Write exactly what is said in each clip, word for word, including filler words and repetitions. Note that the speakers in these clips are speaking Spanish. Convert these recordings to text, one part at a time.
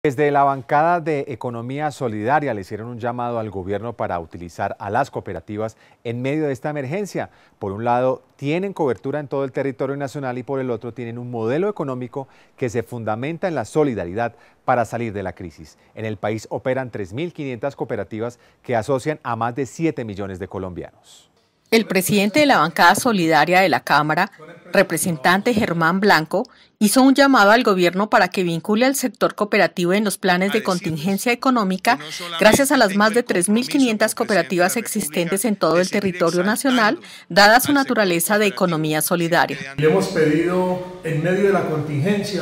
Desde la bancada de Economía Solidaria le hicieron un llamado al gobierno para utilizar a las cooperativas en medio de esta emergencia. Por un lado, tienen cobertura en todo el territorio nacional y por el otro tienen un modelo económico que se fundamenta en la solidaridad para salir de la crisis. En el país operan tres mil quinientas cooperativas que asocian a más de siete millones de colombianos. El presidente de la bancada solidaria de la Cámara, representante Germán Blanco, hizo un llamado al gobierno para que vincule al sector cooperativo en los planes de contingencia económica gracias a las más de tres mil quinientas cooperativas existentes en todo el territorio nacional, dada su naturaleza de economía solidaria. Le hemos pedido, en medio de la contingencia,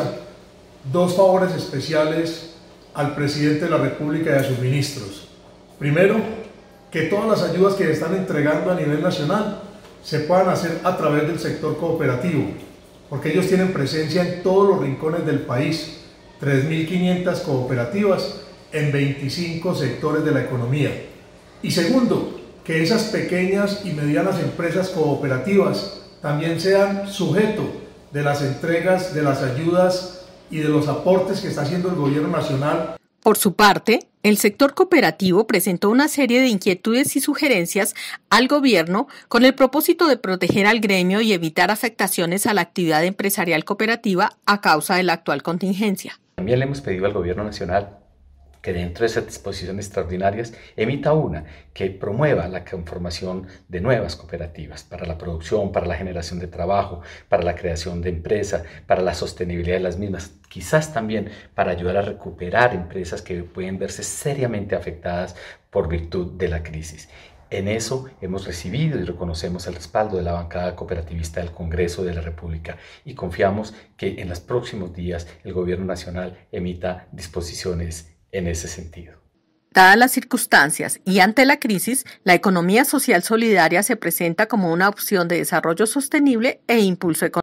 dos favores especiales al presidente de la República y a sus ministros. Primero, que todas las ayudas que están entregando a nivel nacional se puedan hacer a través del sector cooperativo, porque ellos tienen presencia en todos los rincones del país, tres mil quinientas cooperativas en veinticinco sectores de la economía. Y segundo, que esas pequeñas y medianas empresas cooperativas también sean sujeto de las entregas, de las ayudas y de los aportes que está haciendo el gobierno nacional. Por su parte, el sector cooperativo presentó una serie de inquietudes y sugerencias al gobierno con el propósito de proteger al gremio y evitar afectaciones a la actividad empresarial cooperativa a causa de la actual contingencia. También le hemos pedido al gobierno nacional que dentro de esas disposiciones extraordinarias emita una que promueva la conformación de nuevas cooperativas para la producción, para la generación de trabajo, para la creación de empresas, para la sostenibilidad de las mismas, quizás también para ayudar a recuperar empresas que pueden verse seriamente afectadas por virtud de la crisis. En eso hemos recibido y reconocemos el respaldo de la bancada cooperativista del Congreso de la República y confiamos que en los próximos días el gobierno nacional emita disposiciones en ese sentido. Dadas las circunstancias y ante la crisis, la economía social solidaria se presenta como una opción de desarrollo sostenible e impulso económico.